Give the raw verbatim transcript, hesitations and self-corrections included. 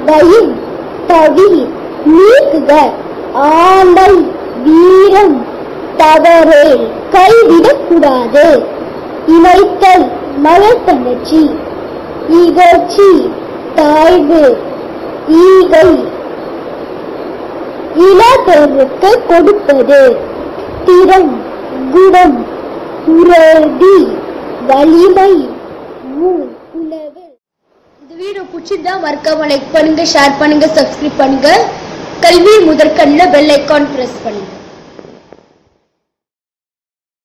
வயின் தவி நீக்குக ஆண்டை வீரம் தவறே கைவிடக்கூடாது. இணைத்தல் மலர் தங்கச்சி இகழ்ச்சி தாய்வு ஈகை இளபெருக்கு கொடுப்பது திறம் குணம் உறுதி வலிமை ஊர் உணவு. இந்த வீடியோ பிடிச்சிருந்தா மறக்காம லைக் பண்ணுங்க, ஷேர் பண்ணுங்க, சப்ஸ்கிரைப் பண்ணுங்க. கல்வி முதற்கண்ணில் பெல் ஐகான் பிரஸ் பண்ணுங்க.